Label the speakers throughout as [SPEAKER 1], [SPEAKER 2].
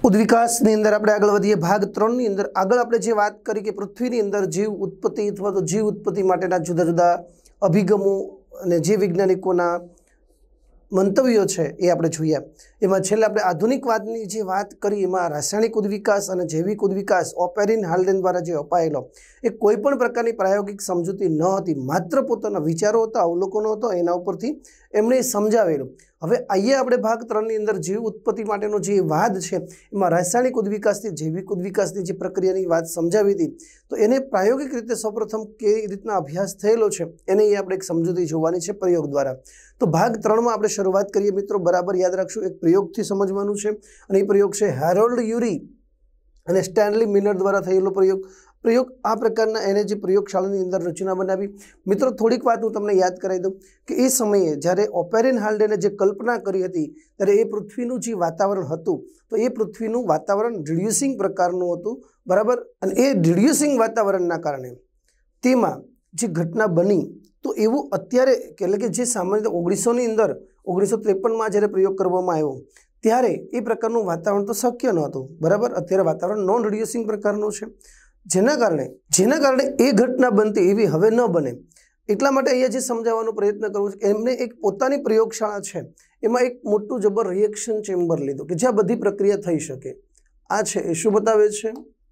[SPEAKER 1] ઉદ્વિકાસની અંદર આપણે આગળ વધીએ. ભાગ 3 ની અંદર આગળ આપણે જે વાત કરી કે પૃથ્વીની અંદર જીવ ઉત્પત્તિ અથવા તો જીવ ઉત્પત્તિ માટેના જુદા જુદા અભિગમો અને જે વૈજ્ઞાનિકોના મંતવ્યો છે એ આપણે જોયા. એમાં છેલ્લે આપણે આધુનિકવાદની જે વાત કરી એમાં રાસાયણિક ઉદ્વિકાસ અને જૈવિક ઉદ્વિકાસ ઓપેરિન હાલ્ડેન દ્વારા જે અપાયેલો એ કોઈ પણ પ્રકારની પ્રાયોગિક સમજૂતી ન હતી, માત્ર પોતાના વિચારો હતા, અવલોકનો હતો, એના ઉપરથી એમણે સમજાવેલું. હવે અહીંયા આપણે ભાગ 3 ની અંદર જીવ ઉત્પત્તિ માટેનો જે વાદ છે એમાં રાસાયણિક ઉદ્વિકાસથી જૈવિક ઉદ્વિકાસની જે પ્રક્રિયાની વાત સમજાવી હતી, તો એને પ્રાયોગિક રીતે સૌપ્રથમ કેવી રીતના અભ્યાસ થયેલો છે એને આપણે એક સમજૂતી જોવાની છે પ્રયોગ દ્વારા. તો ભાગ 3 માં આપણે શરૂઆત કરીએ મિત્રો. બરાબર યાદ રાખશું, એક પ્રયોગથી સમજવાનું છે અને એ પ્રયોગ છે હેરોલ્ડ યુરી અને સ્ટેનલી મિલર દ્વારા થયેલો પ્રયોગ આ પ્રકારના એને જે પ્રયોગશાળાની અંદર રચના બનાવી. મિત્રો થોડીક વાત હું તમને યાદ કરાવી દઉં કે એ સમયે જ્યારે ઓપેરિન હાલ્ડેને જે કલ્પના કરી હતી ત્યારે એ પૃથ્વીનું જે વાતાવરણ હતું તો એ પૃથ્વીનું વાતાવરણ રિડ્યુસિંગ પ્રકારનું હતું. બરાબર, અને એ રિડ્યુસિંગ વાતાવરણના કારણે તેમાં જે ઘટના બની તો એવું અત્યારે એટલે કે જે સામાન્ય 1900ની અંદર 1953માં જ્યારે પ્રયોગ કરવામાં આવ્યો ત્યારે એ પ્રકારનું વાતાવરણ તો શક્ય નહોતું. બરાબર, અત્યારે વાતાવરણ નોન રિડ્યુસિંગ પ્રકારનું છે, જેના કારણે એ ઘટના બનતી એવી હવે ન બને. એટલા માટે અહીંયા જે સમજાવવાનો પ્રયત્ન કરવો છે એમને એક પોતાની પ્રયોગશાળા છે એમાં એક મોટું જબર રિએક્શન ચેમ્બર લીધું કે જ્યાં બધી પ્રક્રિયા થઈ શકે. આ છે એ શું બતાવે છે?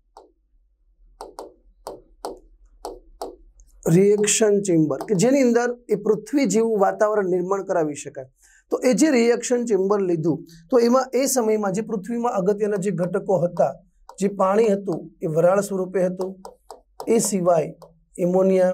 [SPEAKER 1] રિએક્શન ચેમ્બર, કે જેની અંદર એ પૃથ્વી જેવું વાતાવરણ નિર્માણ કરાવી શકાય. તો એ જે રિએક્શન ચેમ્બર લીધું તો એમાં એ સમયમાં જે પૃથ્વીમાં અગત્યના જે ઘટકો હતા, જે પાણી હતું એ વરાળ સ્વરૂપે હતું, એ સિવાય એમોનિયા,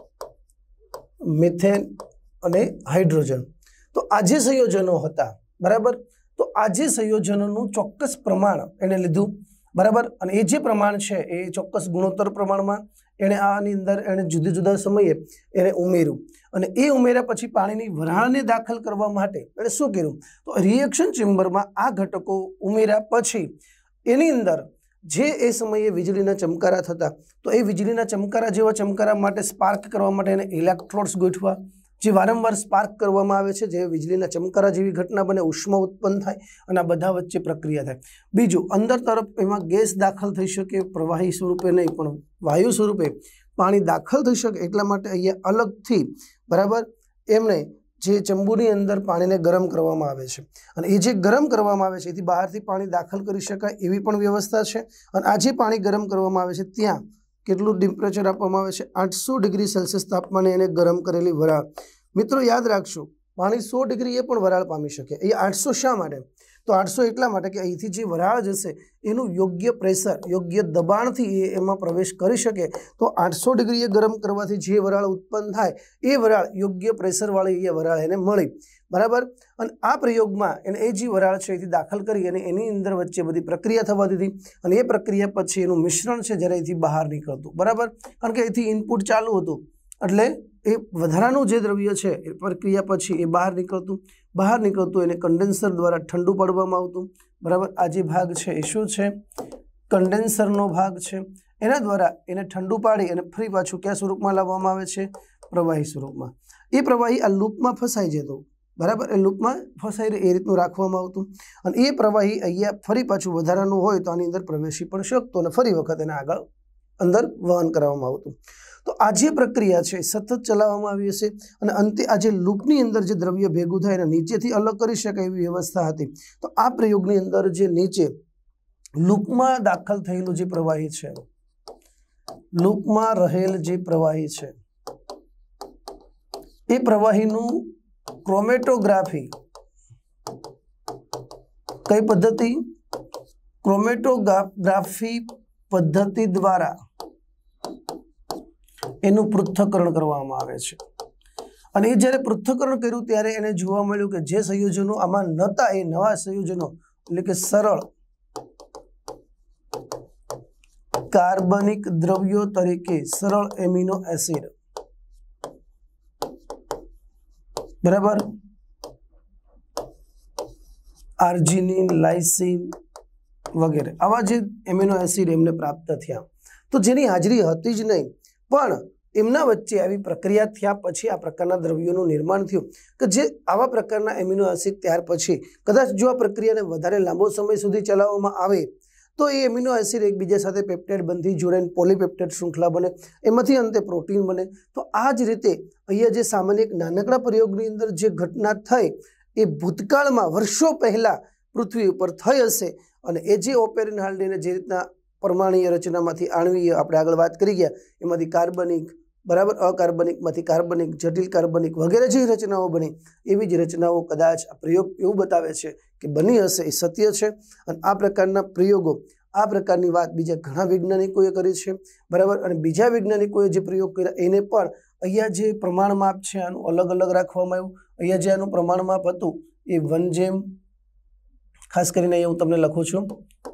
[SPEAKER 1] મિથેન અને હાઇડ્રોજન. તો આ જે સંયોજનો હતા, બરાબર, તો આ જે સંયોજનોનું ચોક્કસ પ્રમાણ એને લીધું. બરાબર, અને એ જે પ્રમાણ છે એ ચોક્કસ ગુણોત્તર પ્રમાણમાં એણે આની અંદર એણે જુદા જુદા સમયે એને ઉમેર્યું અને એ ઉમેર્યા પછી પાણીની વરાળને દાખલ કરવા માટે એણે શું કર્યું? તો રિએક્શન ચેમ્બરમાં આ ઘટકો ઉમેર્યા પછી એની અંદર જે એ સમયે વીજળીના ચમકારા થતા તો એ વીજળીના ચમકારા જેવા ચમકારા માટે સ્પાર્ક કરવા માટે એને ઇલેક્ટ્રોડ્સ ગોઠવા, જે વારંવાર સ્પાર્ક કરવામાં આવે છે, જે વીજળીના ચમકારા જેવી ઘટના બને, ઉષ્મા ઉત્પન્ન થાય અને આ બધા વચ્ચે પ્રક્રિયા થાય. બીજું, અંદર તરફ એમાં ગેસ દાખલ થઈ શકે, પ્રવાહી સ્વરૂપે નહીં પણ વાયુ સ્વરૂપે પાણી દાખલ થઈ શકે. એટલા માટે અહીંયા અલગથી બરાબર એમણે જે ચંબુની અંદર પાણીને ગરમ કરવામાં આવે છે અને એ જે ગરમ કરવામાં આવે છે એથી બહારથી પાણી દાખલ કરી શકાય એવી પણ વ્યવસ્થા છે. અને આ જે પાણી ગરમ કરવામાં આવે છે ત્યાં કેટલું ટેમ્પરેચર આપવામાં આવે છે? 800 ડિગ્રી સેલ્સિયસ તાપમાને એને ગરમ કરેલી વરાળ. મિત્રો યાદ રાખશો, પાણી 100 ડિગ્રીએ પણ વરાળ પામી શકે. એ 800 શા માટે? તો 800 એટલા માટે કે અહીંથી જે વરાળ જશે એનું યોગ્ય પ્રેશર, યોગ્ય દબાણથી એમાં પ્રવેશ કરી શકે. તો 800 ડિગ્રીએ ગરમ કરવાથી જે વરાળ ઉત્પન્ન થાય એ વરાળ યોગ્ય પ્રેશરવાળી એ વરાળ એને મળી. બરાબર, અને આ પ્રયોગમાં એને એ જે વરાળ છે એથી દાખલ કરી અને એની અંદર વચ્ચે બધી પ્રક્રિયા થવા દીધી અને એ પ્રક્રિયા પછી એનું મિશ્રણ છે જ્યારે એથી બહાર નીકળતું. બરાબર, કારણ કે એથી ઇનપુટ ચાલુ હતું એટલે એ વધારાનું જે દ્રવ્ય છે એ પ્રક્રિયા પછી એ બહાર નીકળતું એને કન્ડેન્સર દ્વારા ઠંડુ પાડવામાં આવતું. બરાબર, આ જે ભાગ છે એ શું છે? કન્ડેન્સરનો ભાગ છે. એના દ્વારા એને ઠંડુ પાડી અને ફરી પાછું કયા સ્વરૂપમાં લાવવામાં આવે છે? પ્રવાહી સ્વરૂપમાં. એ પ્રવાહી આ લૂપમાં ફસાઈ જતું. બરાબર, એ લૂપમાં ફસાઈ એ રીતનું રાખવામાં આવતું અને એ પ્રવાહી અહીંયા ફરી પાછું વધારાનું હોય તો આની અંદર પ્રવેશી પણ શકતો અને ફરી વખત એને આગળ અંદર વહન કરવામાં આવતું. તો આ જે પ્રક્રિયા છે સતત ચલાવવામાં આવી હશે અને અંતે આ જે લૂપની અંદર જે દ્રવ્ય ભેગું થાય એને નીચેથી અલગ કરી શકાય એવી વ્યવસ્થા હતી. તો આ પ્રયોગની અંદર જે નીચે લૂપમાં દાખલ થયેલું જે પ્રવાહી છે, લૂપમાં રહેલ જે પ્રવાહી છે એ પ્રવાહીનું ક્રોમેટોગ્રાફી કઈ પદ્ધતિ? ક્રોમેટોગ્રાફી પદ્ધતિ દ્વારા એનું પૃથ્થકરણ કરવામાં આવે છે. અને એ જ્યારે પૃથ્થકરણ કર્યું ત્યારે એને જોવા મળ્યું કે જે સંયોજનો આમાં નહોતા એ નવા સંયોજનો એટલે કે સરળ કાર્બનિક દ્રવ્યો તરીકે સરળ એમિનો એસિડ, બરાબર, આર્જિનિન, લાઇસિન વગેરે આવા જે એમિનો એસિડ એમને પ્રાપ્ત થયા. તો જેની હાજરી હતી જ નહીં પણ એમના વચ્ચે આવી પ્રક્રિયા થયા પછી આ પ્રકારના દ્રવ્યોનું નિર્માણ થયું કે જે આવા પ્રકારના એમિનો એસિડ ત્યાર પછી કદાચ જો આ પ્રક્રિયાને વધારે લાંબો સમય સુધી ચલાવવામાં આવે તો એ એમિનો એસિડ એકબીજા સાથે પેપ્ટાઇડ બંધી જોડાઈને પોલીપેપ્ટાઇડ શૃંખલા બને, એમાંથી અંતે પ્રોટીન બને. તો આ જ રીતે અહીંયા જે સામાન્ય એક નાનકડા પ્રયોગની અંદર જે ઘટના થઈ એ ભૂતકાળમાં વર્ષો પહેલા પૃથ્વી ઉપર થઈ હશે અને એ જે ઓપેરિન હાલ્ડેને જે રીતના પરમાણુય રચનામાંથી આણ્વીય આપણે આગળ વાત કરી ગયા એમાંથી કાર્બનિક, બરાબર, અકાર્બનિકમાંથી કાર્બનિક, જટિલ કાર્બનિક વગેરે જે રચનાઓ બની એવી જ રચનાઓ કદાચ આ પ્રયોગ એવું બતાવે છે કે બની હશે. એ સત્ય છે. અને આ પ્રકારના પ્રયોગો, આ પ્રકારની વાત બીજા ઘણા વૈજ્ઞાનિકોએ કરી છે, બરાબર. અને બીજા વૈજ્ઞાનિકોએ જે પ્રયોગ કર્યા એને પણ અહીંયા જે પ્રમાણ માપ છે આનું અલગ અલગ રાખવામાં આવ્યું. અહીંયા જે આનું પ્રમાણ માપ હતું એ 1 ખાસ કરીને અહીંયા હું તમને લખું છું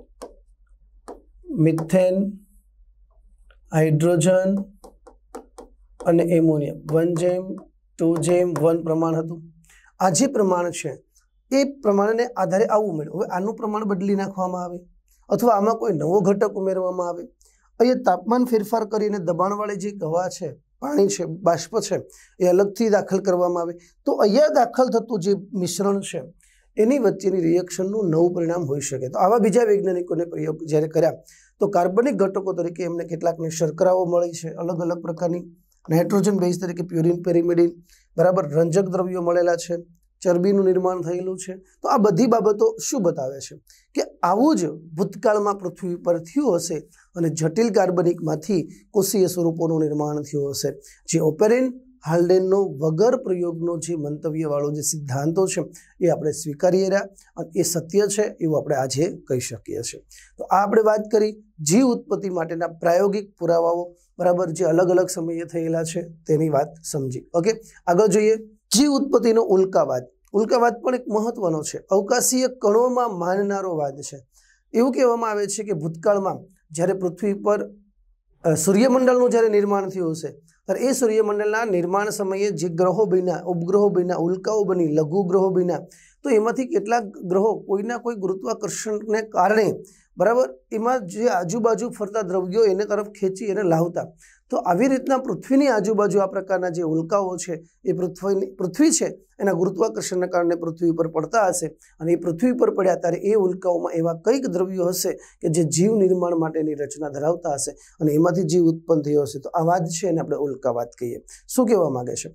[SPEAKER 1] મિથેન, હાઇડ્રોજન અને એમોનિયમ 1:2:1 પ્રમાણ હતું. આ જે પ્રમાણ છે એ પ્રમાણને આધારે આવું મળ્યું. હવે આનું પ્રમાણ બદલી નાખવામાં આવે અથવા આમાં કોઈ નવો ઘટક ઉમેરવામાં આવે. અહીંયા તાપમાન ફેરફાર કરીને દબાણવાળી જે હવા છે, પાણી છે, બાષ્પ છે એ અલગથી દાખલ કરવામાં આવે. તો અહીંયા દાખલ થતું જે મિશ્રણ છે એની વચ્ચેની રિએક્શનનું નવું પરિણામ હોઈ શકે. તો આવા બીજા વૈજ્ઞાનિકોને પ્રયોગ જ્યારે કર્યા તો કાર્બનિક ઘટકો તરીકે એમને કેટલાકને શર્કરાઓ મળી છે, અલગ અલગ પ્રકારની નાઇટ્રોજન બેઝ તરીકે પ્યુરિન, પેરિમિડિન, બરાબર, રંજક દ્રવ્યો મળેલા છે, ચરબીનું નિર્માણ થયેલું છે. તો આ બધી બાબતો શું બતાવે છે કે આવું જ ભૂતકાળમાં પૃથ્વી પર થયું હશે અને જટિલ કાર્બનિકમાંથી કોષીય સ્વરૂપોનું નિર્માણ થયું હશે. જે ઓપેરિન હાલ્ડેનનો વગર પ્રયોગનો જે મંતવ્યવાળો જે સિદ્ધાંતો છે એ આપણે સ્વીકારીએ રહ્યા અને એ સત્ય છે એવું આપણે આજે કહી શકીએ છીએ. તો આ આપણે વાત કરી જીવ ઉત્પત્તિ માટેના પ્રાયોગિક પુરાવાઓ, બરાબર, જે અલગ અલગ સમયે થયેલા છે તેની વાત સમજી. ઓકે, આગળ જોઈએ જીવ ઉત્પત્તિનો ઉલ્કાવાદ. ઉલ્કાવાદ પણ એક મહત્વનો છે, અવકાશીય કણોમાં માનનારો વાદ છે. એવું કહેવામાં આવે છે કે ભૂતકાળમાં જ્યારે પૃથ્વી પર સૂર્યમંડળનું જ્યારે નિર્માણ થયું હશે ત્યારે એ સૂર્યમંડળના નિર્માણ સમયે જે ગ્રહો બન્યા, ઉપગ્રહો બન્યા, ઉલ્કાઓ બની, લઘુ ગ્રહો બન્યા, તો એમાંથી કેટલાક ગ્રહો કોઈના કોઈ ગુરુત્વાકર્ષણને કારણે, બરાબર, એમાં જે આજુબાજુ ફરતા દ્રવ્યો એને તરફ ખેંચી એને લાવતા. તો આવી રીતના પૃથ્વીની આજુબાજુ આ પ્રકારના જે ઉલ્કાઓ છે એ પૃથ્વી છે એના ગુરુત્વાકર્ષણના કારણે પૃથ્વી પર પડતા હશે અને એ પૃથ્વી પર પડ્યા ત્યારે એ ઉલ્કાઓમાં એવા કંઈક દ્રવ્યો હશે કે જે જીવ નિર્માણ માટેની રચના ધરાવતા હશે અને એમાંથી જીવ ઉત્પન્ન થયો હશે. તો આ વાત છે એને આપણે ઉલ્કાવાદ કહીએ. શું કહેવા માંગે છે?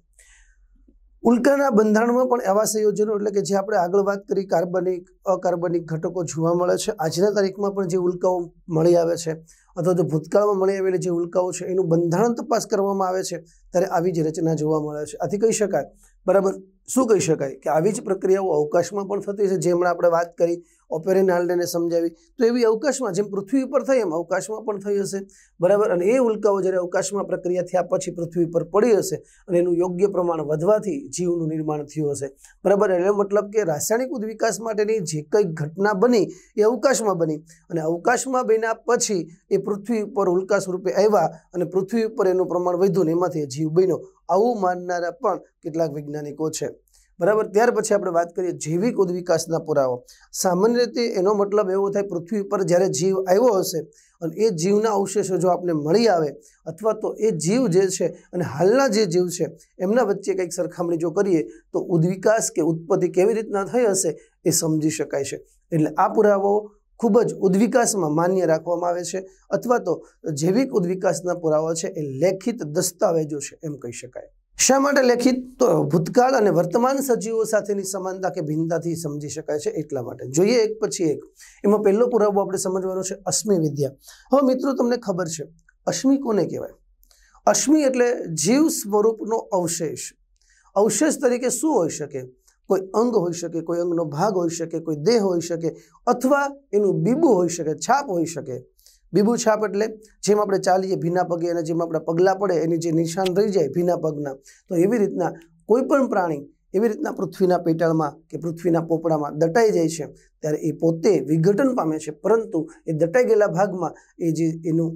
[SPEAKER 1] ઉલ્કાના બંધારણમાં પણ એવા સંયોજનો, એટલે કે જે આપણે આગળ વાત કરી કાર્બનિક, અકાર્બનિક ઘટકો જોવા મળે છે. આજના તારીખમાં પણ જે ઉલ્કાઓ મળી આવે છે અથવા તો ભૂતકાળમાં મળી આવેલી જે ઉલ્કાઓ છે એનું બંધારણ તપાસ કરવામાં આવે છે ત્યારે આવી જ રચના જોવા મળે છે. આથી કહી શકાય, બરાબર, શું કહી શકાય કે આવી જ પ્રક્રિયાઓ અવકાશમાં પણ થતી છે. જેમણે આપણે વાત કરી, ઓપેરિન હાલ્ડેને સમજાવી, તો એવી અવકાશમાં જેમ પૃથ્વી ઉપર થઈ એમ અવકાશમાં પણ થઈ હશે, બરાબર. અને એ ઉલ્કાઓ જ્યારે અવકાશમાં પ્રક્રિયા થયા પછી પૃથ્વી પર પડી હશે અને એનું યોગ્ય પ્રમાણ વધવાથી જીવનું નિર્માણ થયું હશે, બરાબર. એટલે મતલબ કે રાસાયણિક ઉદ્વિકાસ માટેની જે કંઈ ઘટના બની એ અવકાશમાં બની અને અવકાશમાં બન્યા પછી એ પૃથ્વી ઉપર ઉલ્કા સ્વરૂપે આવ્યા અને પૃથ્વી ઉપર એનું પ્રમાણ વધ્યું ને એમાંથી જીવ બન્યો, આવું માનનારા પણ કેટલાક વૈજ્ઞાનિકો છે, બરાબર. ત્યાર પછી આપણે વાત કરીએ જૈવિક ઉદ્વિકાસના પુરાવો. સામાન્ય રીતે એનો મતલબ એવો થાય પૃથ્વી પર જ્યારે જીવ આવ્યો હશે અને એ જીવના અવશેષો જો આપણે મળી આવે અથવા તો એ જીવ જે છે અને હાલના જે જીવ છે એમના વચ્ચે કંઈક સરખામણી જો કરીએ તો ઉદ્વિકાસ કે ઉત્પત્તિ કેવી રીતના થઈ હશે એ સમજી શકાય છે. એટલે આ પુરાવો ખૂબ જ ઉદ્વિકાસમાં માન્ય રાખવામાં આવે છે અથવા તો જૈવિક ઉદ્વિકાસના પુરાવા છે એ લેખિત દસ્તાવેજો છે એમ કહી શકાય. શા માટે લેખિત? તો ભૂતકાળ અને વર્તમાન સજીવો સાથેની સમાનતા કે ભિન્નતાથી સમજી શકાય છે એટલા માટે. જોઈએ એક પછી એક. એમાં પહેલો પુરાવો આપણે સમજવાનો છે અશ્મિ વિદ્યા. હવે મિત્રો તમને ખબર છે અશ્મિ કોને કહેવાય? અશ્મિ એટલે જીવ સ્વરૂપનો અવશેષ. અવશેષ તરીકે શું હોઈ શકે? કોઈ અંગ હોઈ શકે, કોઈ અંગનો ભાગ હોઈ શકે, કોઈ દેહ હોઈ શકે અથવા એનું બીબું હોઈ શકે, છાપ હોઈ શકે. બીબુ છાપ એટલે જેમ આપણે ચાલીએ ભીના પગે અને જેમ આપણા પગલાં પડે એની જે નિશાન રહી જાય ભીના પગના, તો એવી રીતના કોઈ પણ પ્રાણી એવી રીતના પૃથ્વીના પેટાળમાં કે પૃથ્વીના પોપડામાં દટાઈ જાય છે ત્યારે એ પોતે વિઘટન પામે છે, પરંતુ એ દટાઈ ગયેલા ભાગમાં એ જે એનું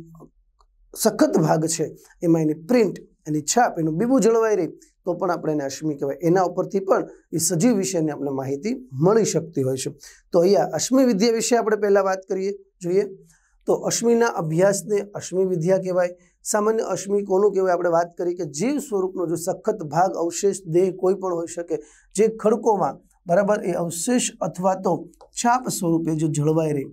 [SPEAKER 1] સખત ભાગ છે એમાં એની પ્રિન્ટ, એની છાપ, એનું બીબું જળવાઈ રહી તો પણ આપણે એને અશ્મિ કહેવાય. એના ઉપરથી પણ એ સજીવ વિશેની આપણે માહિતી મળી શકતી હોય છે. તો અહીંયા અશ્મિ વિદ્યા વિશે આપણે પહેલાં વાત કરીએ. જોઈએ તો અશ્મિના અભ્યાસને અશ્મિ વિદ્યા કહેવાય. सामान्य अश्मी कोनु कहेवाय आपणे वात करी के जीव स्वरूपनो जो सखत भाग अवशेष देह कोई पण होई शके जे खडकोमां बराबर ए अवशेष अथवा तो छाप स्वरूपे जो जळवाई रही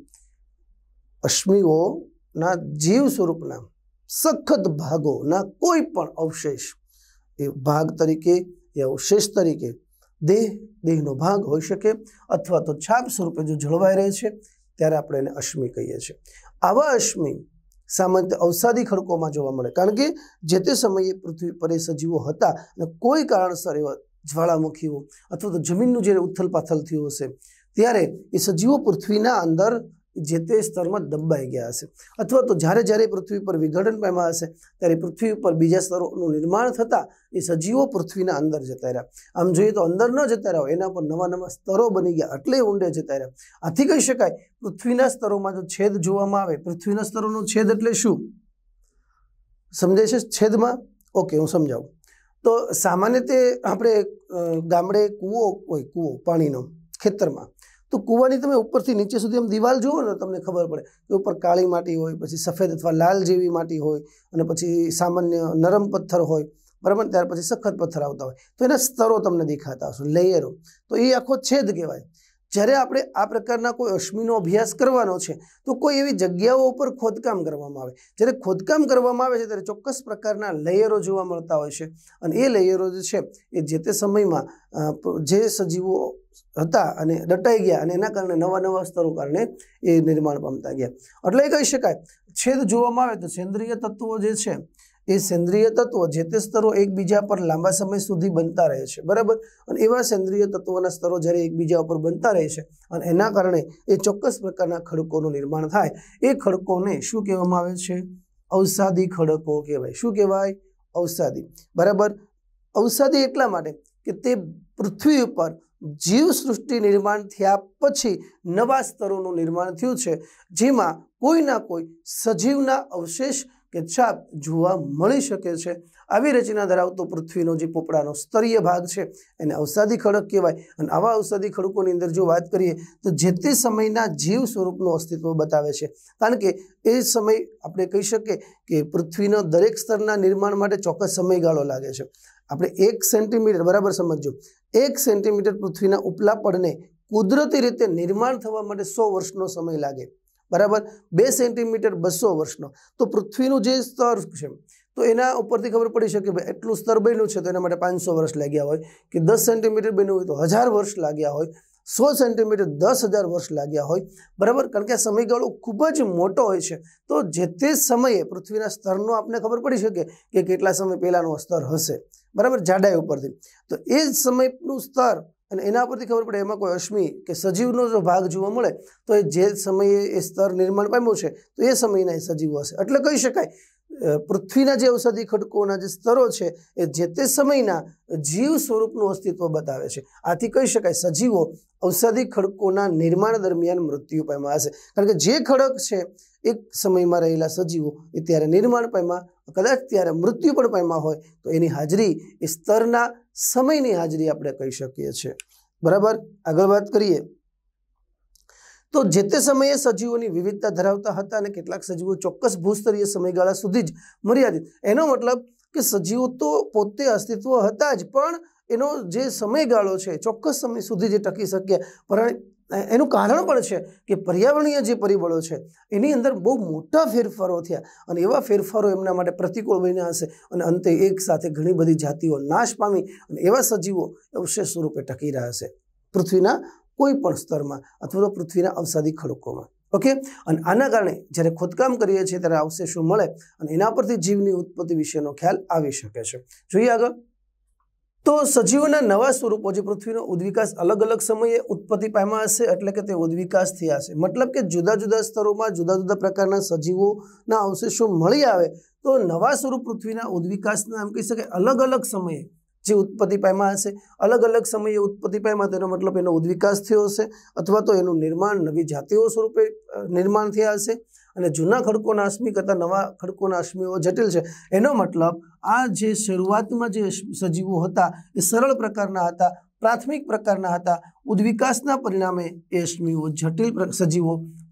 [SPEAKER 1] अश्मीओना जीव स्वरूपना सखत भागोना कोई पण अवशेष ए भाग तरीके ए अवशेष तरीके देहनो भाग होई शके अथवा तो छाप स्वरूपे जो जळवाई रहे छे त्यारे आपणे एने अश्मी कहीए छे। आवा अश्मी सामान्य अवसादी खडकोमां जोवा मळे कारण के जे ते समये पृथ्वी पर ए सजीवो हता अने कोई कारणसर एवा ज्वालामुखीओ अथवा तो जमीननुं जे उथल पाथल थयुं हशे त्यारे ए सजीवो पृथ्वीना अंदर जे ते स्तरमां दबाई गया हशे अथवा तो ज्यारे ज्यारे पृथ्वी पर विघटन पाम्या हशे त्यारे पृथ्वी पर बीजा स्तरोनुं निर्माण थता ए सजीवो पृथ्वीना अंदर जता रह्या। आम जोईए तो अंदर न जता रह्या एना पर नवा नवा स्तरो बनी गया एटले ऊंडे जता रह्या। आथी कही शकाय पृथ्वीना स्तरोमां जो छेद जोवामां आवे पृथ्वीना स्तरोनो छेद एटले शुं समजाय छे छेदमां ओके हूँ समजावुं तो सामान्यते आपणे गामडे कूवो होय कूवो पाणीनो खेतरमां तो कूवानी तमे उपरथी नीचे सुधी आम दीवाल जुओ ने तमने खबर पड़े कि ऊपर काळी माटी होय पछी सफेद अथवा लाल जेवी माटी होय अने पछी सामान्य नरम पत्थर होय बराबर त्यार पछी सखत पत्थर आवता होय तो एना स्तरो तमने देखाता हशे लेयरो तो ए आखो छेद कहेवाय। ज्यारे आपणे आ प्रकारना कोई अश्मीनो अभ्यास करवानो छे तो कोई एवी जग्याओ पर खोदकाम करवामां आवे ज्यारे खोदकाम करवामां आवे छे त्यारे चोक्कस प्रकारना लेयरो जोवा मळता होय छे अने ए लेयरो जे छे ए जे ते समयमां जे सजीवो हता अने दटाई गया अने एना कारणे नवा नवा स्तरो कारणे ए निर्माण पामता गया एटले कही शकाय छेद जोवामां आवे तो सेंद्रिय तत्वो जे छे ए सेंद्रिय तत्वो जे ते स्तरो एकबीजा पर लांबा समय सुधी बनता रहे छे बराबर अने एवा सेंद्रिय तत्वोना स्तरो ज्यारे एकबीजा पर बनता रहे छे अने एना कारणे ए चोक्कस प्रकारना खडकोनुं निर्माण थाय ए खडकोने शुं कहेवामां आवे छे अवसादी खडको कहेवाय। शुं कहेवाय अवसादी बराबर अवसादी एटला माटे के ते पृथ्वी पर जीव सृष्टि निर्माण थया पछी नवा स्तरोनुं निर्माण थयुं छे जेमां कोईना कोई सजीवना अवशेष के छाप जोवा मळी शके छे। आवी रचना धरावतो पृथ्वीनो जे पोपड़ानो स्तरीय भाग छे एने अवसादी खडक कहेवाय अने आवा अवसादी खडकोनी अंदर जो वात करीए तो जे ते समयना जीव स्वरूपनुं अस्तित्व बतावे छे कारण के ए समय आपणे कही शकीए के पृथ्वीनो दरेक स्तरना निर्माण माटे चोक्कस समयगाळो लागे छे। आपणे 1 सेंटीमीटर बराबर समझो 1 सेंटीमीटर पृथ्वीना उपला पड़ने कुदरती रीते निर्माण थवा माटे 100 वर्षनो समय लागे बराबर 2 सेंटीमीटर 200 वर्षनो तो पृथ्वीनुं जे स्तर छे तो एना उपरथी खबर पड़ी शके भाई एटलुं स्तर बन्युं छे तो एना माटे 500 वर्ष लाग्या होय कि 10 सेंटीमीटर बन्युं होय तो 1000 वर्ष लाग्या होय 100 सेंटीमीटर 10,000 वर्ष लाग्या होय बराबर कारण के आ समयगाळो खूब ज मोटो होय छे तो जे ते समये पृथ्वीना स्तरनो आपने खबर पड़ी शके के केटला समय पहेलानो स्तर हशे बराबर जाडाई उपरथी तो ए समयनुं स्तर अने एना परथी खबर पड़े एमां कोई अश्मी के सजीवनो जो भाग जोवा मळे तो जे समये ए स्तर निर्माण पाम्युं छे तो ए समयना ए सजीवो हशे एटले कही शकाय पृथ्वीना जे औषधी खडकोना जे स्तरो छे ए जे ते समयना जीव स्वरूपनुं अस्तित्व बतावे छे। आथी कही शकाय सजीवो औषधी खडकोना निर्माण दरमियान मृत्यु पाम्या हशे कारण के जे खडक छे एक समयमां रहेला सजीवो ए त्यारे निर्माण पाम्या कदाच त्यारे मृत्यु पण पाम्या होय तो एनी हाजरी ए स्तरना समयनी हाजरी आपणे कही शकीए छीए बराबर। आगळ वात करीए तो जे ते समये सजीवोनी विविधता धरावता हता अने केटलाक सजीवो चोक्कस भूस्तरीय समयगाळा सुधी ज मर्यादित एनो मतलब के सजीवो तो पोते अस्तित्व हता ज पण एनो जे समयगाळो छे चोक्कस समय सुधी जे टकी शक्या पण एनुं कारण पण छे के पर्यावरणीय जे परिबळो छे एनी अंदर बहु मोटा फेरफारो थया अने एवा फेरफारो एमना माटे प्रतिकूळ बन्या हशे अने अंते एक साथे घणी बधी जातिओ नाश पामी अने एवा सजीवो अवशेष स्वरूपे टकी रह्या हशे पृथ्वीना कोई पण स्तरमां अथवा तो पृथ्वीना अवसादी खडकोमां ओके अने आना कारणे ज्यारे खोदकाम करीए छीए त्यारे अवशेषो मळे अने एना परथी जीवनी उत्पत्ति विशेनो ख्याल आवी शके छे। जोईए आगळ तो सजीवोना नवा स्वरूपो जे पृथ्वीनो उद्विकास अलग अलग समये उत्पत्ति पाम्या हशे एटले के ते उद्विकास थया हशे मतलब के जुदा जुदा स्तरोमां जुदा जुदा प्रकारना सजीवोना अवशेषो मळी आवे तो नवा स्वरूप पृथ्वीना उद्विकासना एम कही शकाय अलग अलग समये जे उत्पत्ति पाम्या हशे अलग अलग समये उत्पत्ति पाम्या तेनो मतलब एनो उद्विकास थयो हशे अथवा तो एनुं निर्माण नवी जातिओ स्वरूपे निर्माण थया हशे अने जूना खडकोना अश्मी करता नवा खडकोना अश्मीओ जटिल छे एनो मतलब आ जे शरूआतमां जे सजीवो हता ए सरळ प्रकारना हता प्राथमिक प्रकारना हता उद्विकासना परिणामे ए अश्मीओ जटिल सजीवो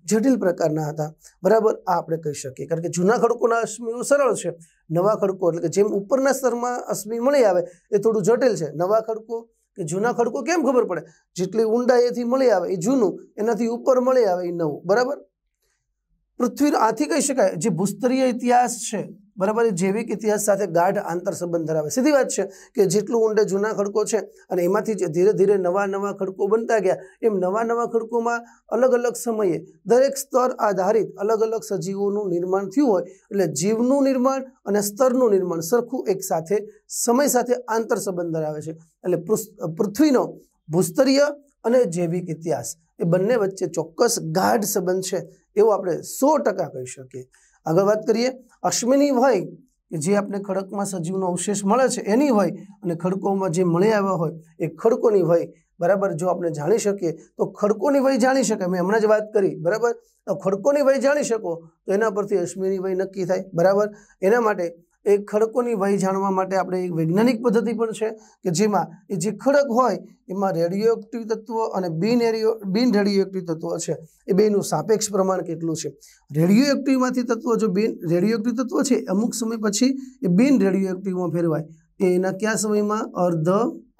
[SPEAKER 1] જટિલ પ્રકારના હતા, બરાબર, આ આપણે કહી શકીએ. કારણ કે જૂના ખડકોના અશ્મિઓ સરળ છે, નવા ખડકો એટલે કે જેમ ઉપરના સ્તરમાં અશ્મિ મળી આવે એ થોડું જટિલ છે. નવા ખડકો કે જૂના ખડકો કેમ ખબર પડે? જેટલી ઊંડાઈથી મળી આવે એ જૂનું, એનાથી ઉપર મળી આવે એ નવું, બરાબર. પૃથ્વી આથી કહી શકાય જે ભૂસ્તરીય ઇતિહાસ છે, બરાબર, એ જૈવિક ઇતિહાસ સાથે ગાઢ આંતર સંબંધ ધરાવે. સીધી વાત છે કે જેટલું ઊંડે જૂના ખડકો છે અને એમાંથી જ ધીરે ધીરે નવા નવા ખડકો બનતા ગયા, એમ નવા નવા ખડકોમાં અલગ અલગ સમયે દરેક સ્તર આધારિત અલગ અલગ સજીવોનું નિર્માણ થયું હોય. એટલે જીવનું નિર્માણ અને સ્તરનું નિર્માણ સરખું એક સાથે સમય સાથે આંતર સંબંધ ધરાવે છે. એટલે પૃથ્વીનો ભૂસ્તરીય અને જૈવિક ઇતિહાસ એ બંને વચ્ચે ચોક્કસ ગાઢ સંબંધ છે એવું આપણે 100% કહી શકીએ. આગળ વાત કરીએ. અશ્મિની વય કે જે આપણે ખડકમાં સજીવનો અવશેષ મળે છે એની વય અને ખડકોમાં જે મળી આવ્યા હોય એ ખડકોની વય, બરાબર, જો આપણે જાણી શકીએ તો ખડકોની વય જાણી શકાય. મેં હમણાં જ વાત કરી, બરાબર. તો ખડકોની વય જાણી શકો તો એના પરથી અશ્મિની વય નક્કી થાય, બરાબર. એના માટે એ ખડકોની વય જાણવા માટે આપણે એક વૈજ્ઞાનિક પદ્ધતિ પણ છે કે જેમાં એ જે ખડક હોય એમાં રેડિયો એક્ટિવ તત્વો અને બિન રેડિયો એક્ટિવ તત્વો છે એ બેનું સાપેક્ષ પ્રમાણ કેટલું છે. રેડિયો એક્ટિવમાંથી તત્વો જો રેડિયો એક્ટિવ તત્વો છે અમુક સમય પછી એ બિન રેડિયો એક્ટિવમાં ફેરવાય. એના કયા સમયમાં? અર્ધ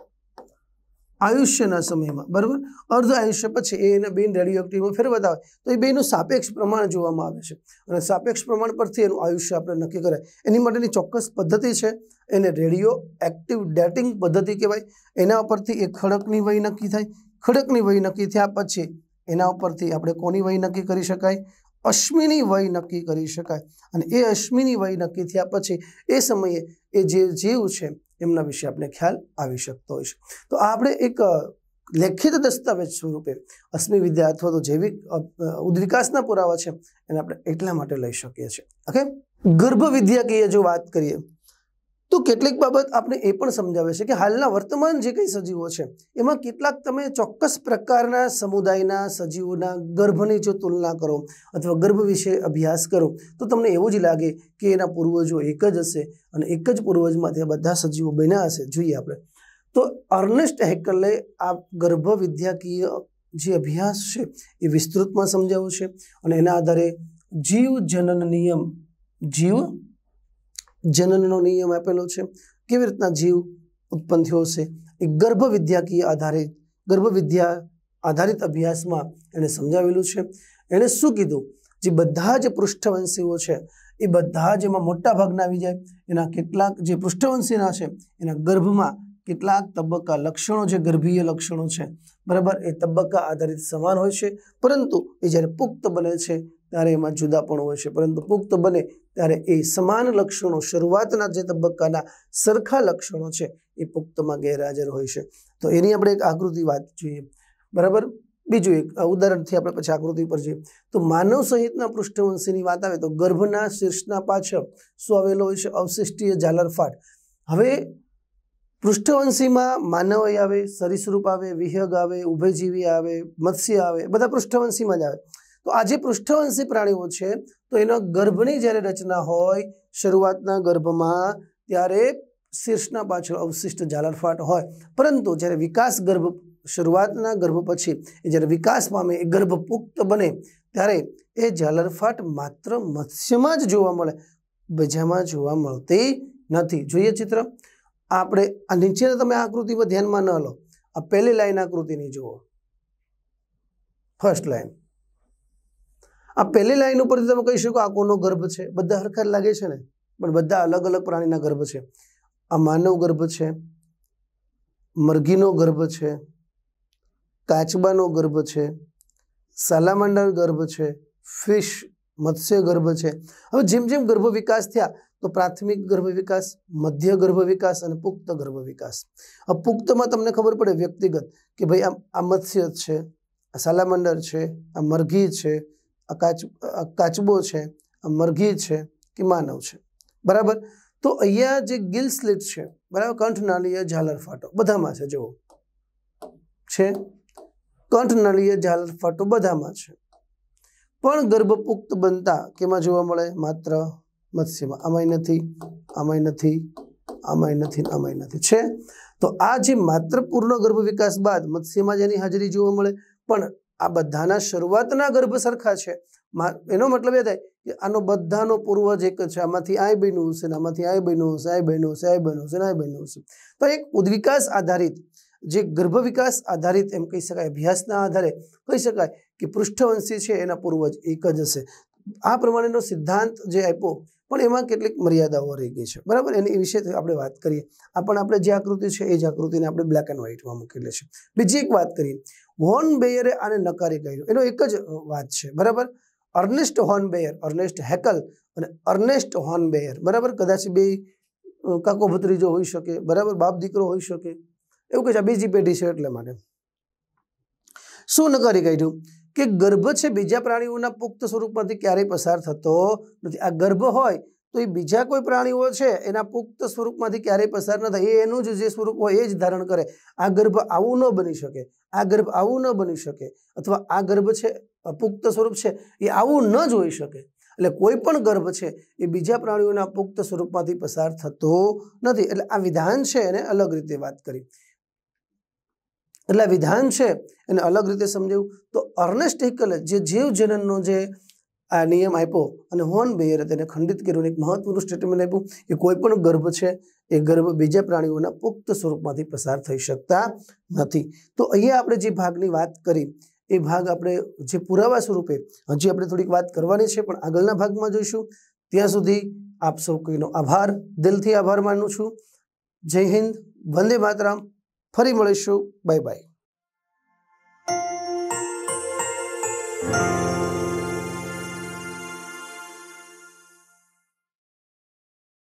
[SPEAKER 1] આયુષ્યના સમયમાં, બરાબર. અર્ધ આયુષ્ય પછી એના બિન રેડિયો એક્ટિવમાં ફેરવાતા હોય તો એ બેનું સાપેક્ષ પ્રમાણ જોવામાં આવે છે અને સાપેક્ષ પ્રમાણ પરથી એનું આયુષ્ય આપણે નક્કી કરાય. એની માટેની ચોક્કસ પદ્ધતિ છે, એને રેડિયો એક્ટિવ ડેટિંગ પદ્ધતિ કહેવાય. એના ઉપરથી એ ખડકની વય નક્કી થાય. ખડકની વય નક્કી થયા પછી એના ઉપરથી આપણે કોની વય નક્કી કરી શકાય? અશ્મિની વય નક્કી કરી શકાય. અને એ અશ્મિની વય નક્કી થયા પછી એ સમયે એ જે જીવ છે એમના વિશે આપણે ખ્યાલ આવી શકતો હોય છે. તો આપણે એક લેખિત દસ્તાવેજ સ્વરૂપે અશ્મિ વિદ્યા અથવા તો જૈવિક ઉદ્વિકાસના પુરાવા છે એને આપણે એટલા માટે લઈ શકીએ છીએ. ઓકે. ગર્ભ વિદ્યાકીય જો વાત કરીએ તો કેટલીક બાબત આપણે એ પણ સમજાવે છે કે હાલના વર્તમાન જે કંઈ સજીવો છે એમાં કેટલાક તમે ચોક્કસ પ્રકારના સમુદાયના સજીવોના ગર્ભની જો તુલના કરો અથવા ગર્ભ વિશે અભ્યાસ કરો તો તમને એવું જ લાગે કે એના પૂર્વજો એક જ હશે અને એક જ પૂર્વજમાંથી બધા સજીવો બન્યા હશે. જોઈએ આપણે તો અર્નેસ્ટ હેકલે આ ગર્ભ વિદ્યાકીય જે અભ્યાસ છે એ વિસ્તૃતમાં સમજાવ્યું છે અને એના આધારે જીવ જનનનો નિયમ આપેલો છે. કેવી રીતના જીવ ઉત્પન્ન થયો છે એ ગર્ભ વિદ્યાકીય આધારિત અભ્યાસમાં એને સમજાવેલું છે. એણે શું કીધું? જે બધા જ પૃષ્ઠવંશીઓ છે એ બધા જ એમાં મોટા ભાગના આવી જાય. એના કેટલાક જે પૃષ્ઠવંશીના છે એના ગર્ભમાં કેટલાક તબક્કા લક્ષણો જે ગર્ભીય લક્ષણો છે, બરાબર, એ તબક્કા આધારિત સમાન હોય છે. પરંતુ એ જ્યારે પુખ્ત બને છે ત્યારે એમાં જુદાપણ હોય છે. પરંતુ પુખ્ત બને ત્યારે એ સમાન લક્ષણો શરૂઆતના જે તબક્કાના સરખા લક્ષણો છે એ પુખ્તમાં ગેરહાજર હોય છે. તો એની આપણે એક આકૃતિ વાત જોઈએ, બરાબર. બીજું એક ઉદાહરણથી આપણે પછી આકૃતિ પર જઈએ તો માનવ સહિતના પૃષ્ઠવંશીની વાત આવે તો ગર્ભના શીર્ષના પાછળ શું આવેલો હોય છે? અવશિષ્ટીય ઝાલરફાટ. હવે પૃષ્ઠવંશીમાં માનવ આવે, સરીસૃપ આવે, વિહંગ આવે, ઉભયજીવી આવે, મત્સ્ય આવે, બધા પૃષ્ઠવંશીમાં જ આવે. તો આ જે પૃષ્ઠવંશી પ્રાણીઓ છે તો એના ગર્ભની જ્યારે રચના હોય શરૂઆતના ગર્ભમાં ત્યારે શીર્ષના પાછળ અવશિષ્ટ ઝાલરફાટ હોય. પરંતુ જ્યારે વિકાસ ગર્ભ શરૂઆતના ગર્ભ પછી એ જ્યારે વિકાસ પામે એ ગર્ભ પુખ્ત બને ત્યારે એ ઝાલરફાટ માત્ર મત્સ્યમાં જ જોવા મળે, બીજામાં જોવા મળતી નથી. જોઈએ ચિત્ર. આપણે આ નીચેના તમે આકૃતિમાં ધ્યાનમાં ન લો. આ પહેલી લાઈન આકૃતિની જુઓ, ફર્સ્ટ લાઈન. આ પહેલી લાઈન ઉપરથી તમે કહી શકો આ કોનો ગર્ભ છે? બધા હરખા લાગે છે ને, પણ બધા અલગ અલગ પ્રાણીના ગર્ભ છે. આ માનવ ગર્ભ છે, મરઘીનો ગર્ભ છે, કાચબાનો ગર્ભ છે, સાલામાન્ડર ગર્ભ છે, ફિશ મત્સ્ય ગર્ભ છે. હવે જેમ જેમ ગર્ભ વિકાસ થયા તો પ્રાથમિક ગર્ભ વિકાસ, મધ્ય ગર્ભ વિકાસ અને પુખ્ત ગર્ભ વિકાસ. આ પુખ્તમાં તમને ખબર પડે વ્યક્તિગત કે ભાઈ આ મત્સ્ય છે, આ સાલામાન્ડર છે, આ મરઘી છે, આ કાચબો છે, આ મરઘી છે કે માનવ છે, બરાબર. તો અહીંયા જે ગિલ સ્લિટ છે, બરાબર, કંઠનાળીય ઝાલરફાટો બધામાં છે. જુઓ છે કંઠનાળીય ઝાલરફાટો બધામાં છે. પણ ગર્ભ પુખ્ત બનતા કેમાં જોવા મળે? માત્ર મત્સ્યમાં. આમાંય નથી, આમાંય નથી, આમાંય નથી, આમાંય નથી. છે તો આ જે માત્ર પૂર્ણ ગર્ભ વિકાસ બાદ મત્સ્યમાં જેની હાજરી જોવા મળે પણ આ બધાના શરૂઆતના ગર્ભ સરખા છે, એનો મતલબ એ થાય કે આનો બધાનો પૂર્વજ એક જ છે, આમાંથી આ બન્યું હશે, આમાંથી આ બન્યું હશે, આ બન્યું હશે, આ બન્યું હશે, આ બન્યું હશે. તો એક ઉદ્વિકાસ આધારિત, જે ગર્ભ વિકાસ આધારિત એમ કહી શકાય, અભ્યાસના આધારે કહી શકાય કે પૃષ્ઠવંશી છે એના પૂર્વજ એક જ હશે. આ પ્રમાણેનો સિદ્ધાંત જે આપ્યો, પણ એમાં કેટલીક મર્યાદાઓ રહી ગઈ છે, બરાબર. એની વિશે આપણે વાત કરીએ. આપણે જે આકૃતિ છે એ જ આકૃતિને આપણે બ્લેક એન્ડ વ્હાઇટમાં મૂકેલી છે. બીજી એક વાત કરીએ, હોર્નબેયરે આને નકારી કાઢ્યું. એનો એક જ વાત છે, બરાબર. અર્નેસ્ટ હોર્નબેયર, અર્નેસ્ટ હેકલ અને અર્નેસ્ટ હોર્નબેયર, બરાબર. કદાચ બે કાકો ભત્રીજો હોઈ શકે, બરાબર, બાપ દીકરો હોઈ શકે, એવું કે છે બીજી પેઢી છે એટલે માટે. શું નકારી કાઢ્યું કે ગર્ભ છે બીજા પ્રાણીઓના પુખ્ત સ્વરૂપમાંથી ક્યારેય પસાર થતો નથી. આ ગર્ભ હોય તો એ બીજા કોઈ પ્રાણીઓ છે એના પુખ્ત સ્વરૂપમાંથી ક્યારેય પસાર ન થાય, એનું જ જે સ્વરૂપ હોય એ જ ધારણ કરે. આ ગર્ભ આવું ન બની શકે, આ ગર્ભ આવું ન બની શકે, અથવા આ ગર્ભ છે પુખ્ત સ્વરૂપ છે એ આવું ન જ હોઈ શકે. એટલે કોઈ પણ ગર્ભ છે એ બીજા પ્રાણીઓના પુખ્ત સ્વરૂપમાંથી પસાર થતો નથી. એટલે આ વિધાન છે એને અલગ રીતે વાત કરી. એટલે વિધાન છે એને અલગ રીતે સમજાવ્યું. તો અર્નેસ્ટ હેકલે જે જીવજનનનો જે આ નિયમ આપ્યો અને હોર્નબેયરે તેને ખંડિત કર્યું, એક મહત્વનું સ્ટેટમેન્ટ આપ્યું કે કોઈ પણ ગર્ભ છે એ ગર્ભ બીજા પ્રાણીઓના પુખ્ત સ્વરૂપમાંથી પસાર થઈ શકતા નથી. તો અહીંયા આપણે જે ભાગની વાત કરી એ ભાગ આપણે જે પુરાવા સ્વરૂપે હજી આપણે થોડીક વાત કરવાની છે, પણ આગળના ભાગમાં જોઈશું. ત્યાં સુધી આપ સૌ કોઈનો આભાર, દિલથી આભાર માનું છું. જય હિન્દ, વંદે માતરમ. ફરી મળીશું. Bye by.